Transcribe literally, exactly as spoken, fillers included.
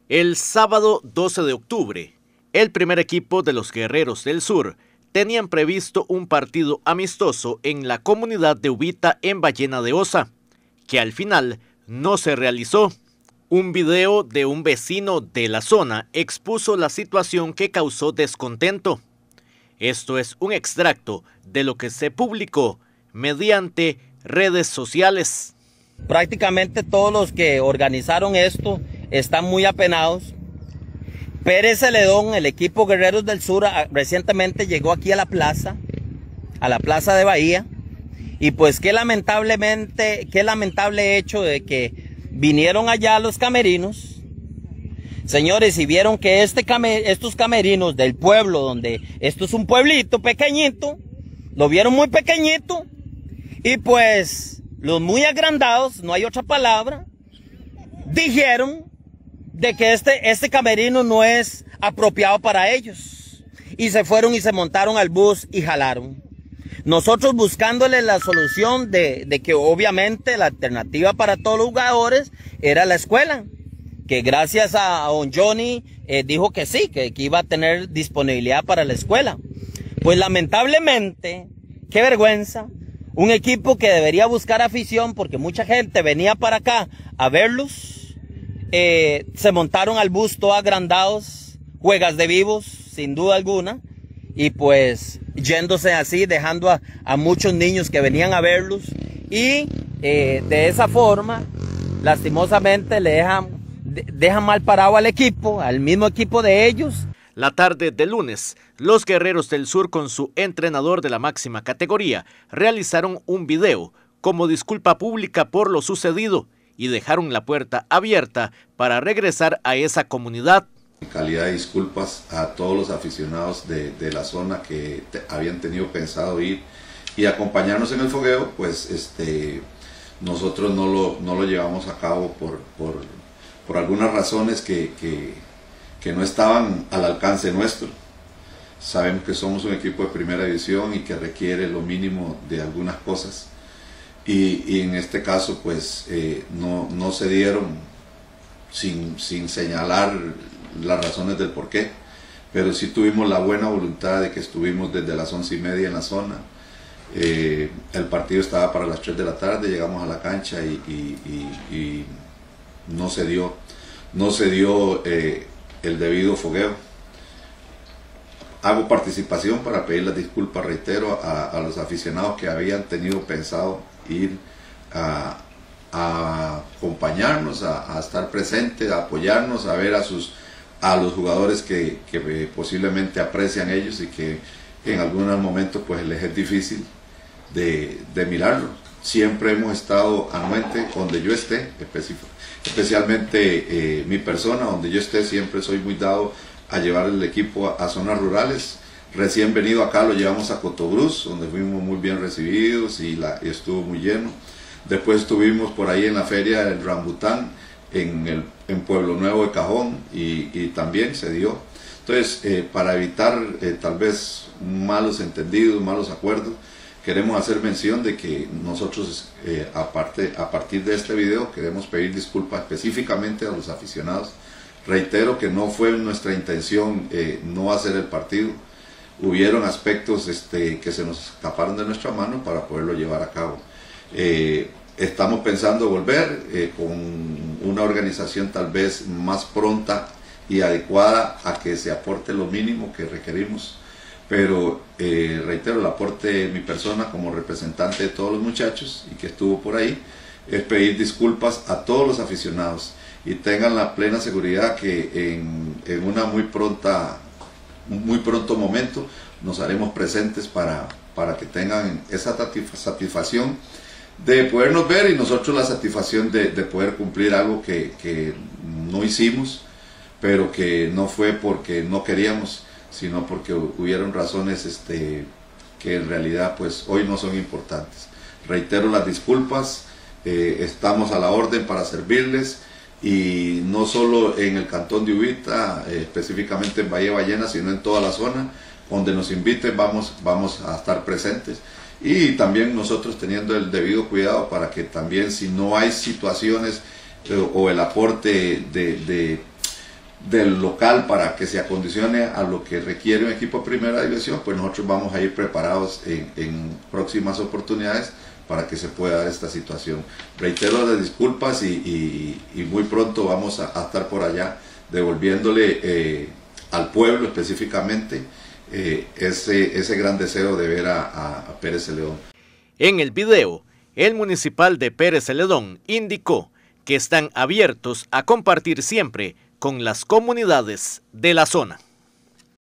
El sábado doce de octubre, el primer equipo de los Guerreros del Sur tenían previsto un partido amistoso en la comunidad de Uvita en Ballena de Osa, que al final no se realizó. Un video de un vecino de la zona expuso la situación que causó descontento. Esto es un extracto de lo que se publicó mediante redes sociales. Prácticamente todos los que organizaron esto están muy apenados. Pérez Celedón, el equipo Guerreros del Sur, recientemente llegó aquí a la plaza, a la plaza de Bahía, y pues qué lamentablemente, qué lamentable hecho de que vinieron allá los camerinos. Señores, y vieron que este camer, estos camerinos del pueblo, donde esto es un pueblito pequeñito, lo vieron muy pequeñito, y pues los muy agrandados, no hay otra palabra, dijeron de que este, este camerino no es apropiado para ellos. Y se fueron y se montaron al bus y jalaron. Nosotros buscándole la solución de, de que obviamente la alternativa para todos los jugadores era la escuela. Que gracias a don Johnny eh, dijo que sí, que, que iba a tener disponibilidad para la escuela. Pues lamentablemente, qué vergüenza, un equipo que debería buscar afición porque mucha gente venía para acá a verlos. Eh, se montaron al bus todos agrandados, juegas de vivos, sin duda alguna, y pues yéndose así, dejando a, a muchos niños que venían a verlos, y eh, de esa forma, lastimosamente, le dejan, de, dejan mal parado al equipo, al mismo equipo de ellos. La tarde de lunes, los Guerreros del Sur con su entrenador de la máxima categoría realizaron un video como disculpa pública por lo sucedido, y dejaron la puerta abierta para regresar a esa comunidad. En calidad de disculpas a todos los aficionados de, de la zona que te, habían tenido pensado ir y acompañarnos en el fogueo, pues este, nosotros no lo, no lo llevamos a cabo por, por, por algunas razones que, que, que no estaban al alcance nuestro. Sabemos que somos un equipo de primera división y que requiere lo mínimo de algunas cosas. Y, y en este caso pues eh, no, no se dieron sin, sin señalar las razones del por qué, pero sí tuvimos la buena voluntad de que estuvimos desde las once y media en la zona. Eh, el partido estaba para las tres de la tarde, llegamos a la cancha y, y, y, y no se dio, no se dio eh, el debido fogueo. Hago participación para pedir las disculpas, reitero, a, a los aficionados que habían tenido pensado ir a, a acompañarnos, a, a estar presentes, a apoyarnos, a ver a, sus, a los jugadores que, que posiblemente aprecian ellos y que en algunos momentos pues les es difícil de, de mirarlo. Siempre hemos estado anuente donde yo esté, especialmente eh, mi persona, donde yo esté, siempre soy muy dado a llevar el equipo a, a zonas rurales. Recién venido acá lo llevamos a Cotobruz, donde fuimos muy bien recibidos y, la, y estuvo muy lleno. Después estuvimos por ahí en la feria del Rambután, en, el, en Pueblo Nuevo de Cajón, y, y también se dio. Entonces, eh, para evitar eh, tal vez malos entendidos, malos acuerdos, queremos hacer mención de que nosotros, eh, aparte, a partir de este video, queremos pedir disculpas específicamente a los aficionados. Reitero que no fue nuestra intención eh, no hacer el partido. Hubieron aspectos este, que se nos escaparon de nuestra mano para poderlo llevar a cabo. Eh, estamos pensando volver eh, con una organización tal vez más pronta y adecuada a que se aporte lo mínimo que requerimos. Pero eh, reitero, el aporte de mi persona como representante de todos los muchachos y que estuvo por ahí, es pedir disculpas a todos los aficionados y tengan la plena seguridad que en, en una muy pronta muy pronto momento nos haremos presentes para, para que tengan esa satisfacción de podernos ver y nosotros la satisfacción de, de poder cumplir algo que, que no hicimos, pero que no fue porque no queríamos, sino porque hubieron razones este, que en realidad pues hoy no son importantes. Reitero las disculpas, eh, estamos a la orden para servirles, y no solo en el cantón de Uvita, eh, específicamente en Bahía Ballena, sino en toda la zona, donde nos inviten vamos, vamos a estar presentes, y también nosotros teniendo el debido cuidado para que también si no hay situaciones eh, o el aporte de, de del local para que se acondicione a lo que requiere un equipo de primera división, pues nosotros vamos a ir preparados en, en próximas oportunidades para que se pueda dar esta situación. Reitero las disculpas y, y, y muy pronto vamos a, a estar por allá devolviéndole eh, al pueblo específicamente eh, ese, ese gran deseo de ver a, a, a Pérez Celedón. En el video, el municipal de Pérez Celedón indicó que están abiertos a compartir siempre con las comunidades de la zona.